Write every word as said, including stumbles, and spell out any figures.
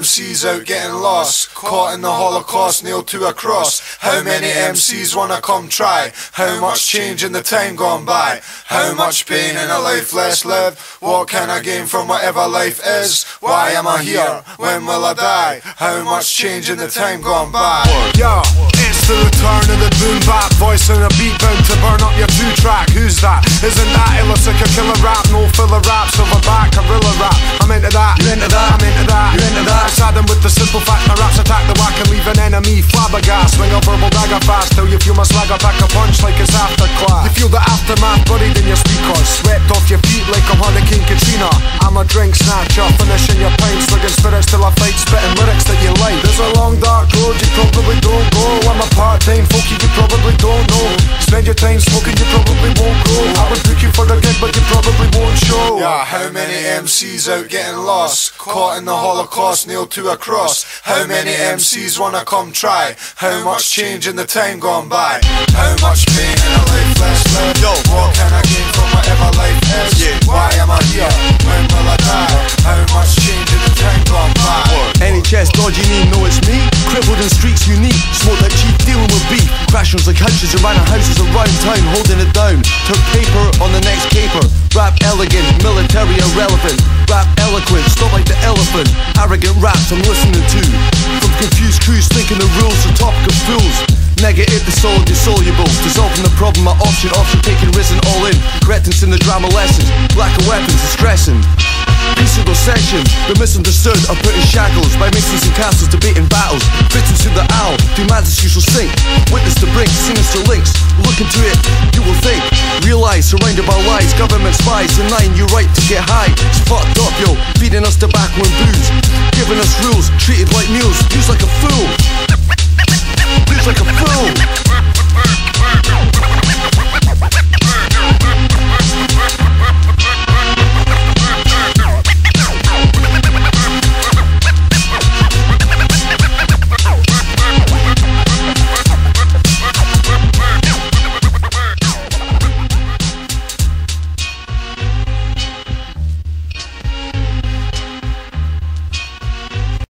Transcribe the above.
Cs out getting lost, caught in the Holocaust, nailed to a cross. How many M Cs wanna come try? How much change in the time gone by? How much pain in a life less lived? What can I gain from whatever life is? Why am I here? When will I die? How much change in the time gone by? Yo, it's the return of the boom bap voice and a beat bound to burn up your two track. Who's that? Isn't that illicit a killer rap? No filler rap, silverback, gorilla rap. I'm into that, you into that, I'm into that, you into that. Saddened with the simple fact my raps attack the whack and leave an enemy flabbergast. Swing a verbal dagger fast till you feel my swagger pack a punch like it's after class. You feel the aftermath buried in your speakers, swept off your feet like I'm Hurricane Katrina. I'm a drink snatcher, finishing your pints, slugging spirits till I fight, spitting lyrics that you like. There's a long dark road you probably don't go. I'm a part-time folky you probably don't know. Spend your time smoking you probably won't grow. I would book you for the gig but you probably won't show. Yeah, how many M Cs out getting lost, caught in the Holocaust, nailed to a cross? How many M Cs wanna come try? How much change in the time gone by? How much pain in a life less lived? Yo, what can I gain from whatever life is? Yeah. Why am I here? When will I die? How much change in the time gone by? N H S dodgy name, know it's me. Crippled in streets unique, smoked like cheap, dealing with beef. Crashes like hunches and ran out houses around town, holding it down. Took paper on the next caper. Rap elegant, military irrelevant. Rap eloquent, stop like the elephant. Arrogant raps I'm listening to. From confused crews thinking the rules are topic of fools. Negative, the solid, dissoluble. Dissolving the problem, my option, option taking risen all in. Correctance in the drama lessons. Lack of weapons is stressing. Peaceable section, the misunderstood are put in shackles by mixings and castles, debating battles. Victims to the owl, do madness usual sink. Witness the brink, sinister links. Look into it, you will think. Realize, surrounded by lies, government spies denying you right to get high. It's fucked up,